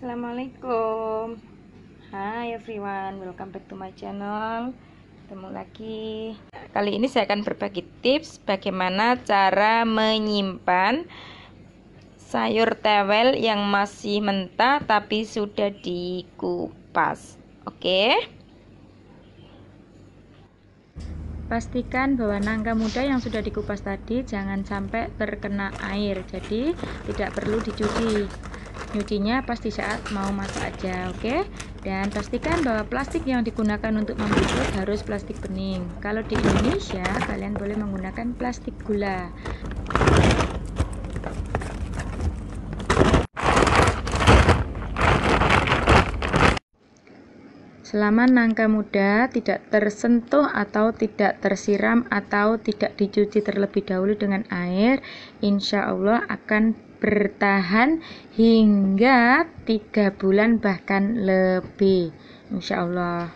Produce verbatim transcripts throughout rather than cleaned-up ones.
Assalamualaikum. Hai everyone, welcome back to my channel. Ketemu lagi. Kali ini saya akan berbagi tips bagaimana cara menyimpan sayur tewel yang masih mentah tapi sudah dikupas. Oke. Pastikan bahwa nangka muda yang sudah dikupas tadi jangan sampai terkena air, jadi tidak perlu dicuci. Nyucinya pas di saat mau masak aja, oke? Dan pastikan bahwa plastik yang digunakan untuk membungkus harus plastik bening. Kalau di Indonesia, kalian boleh menggunakan plastik gula. Selama nangka muda tidak tersentuh atau tidak tersiram atau tidak dicuci terlebih dahulu dengan air, insya Allah akan bertahan hingga tiga bulan bahkan lebih, insya Allah.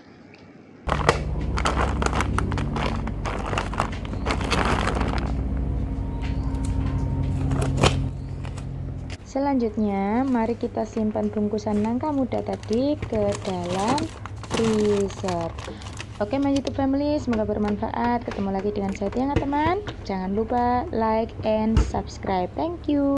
Selanjutnya, mari kita simpan bungkusan nangka muda tadi ke dalam freezer. Oke, my YouTube family, semoga bermanfaat. Ketemu lagi dengan saya Tiang, teman. Jangan lupa like and subscribe. Thank you.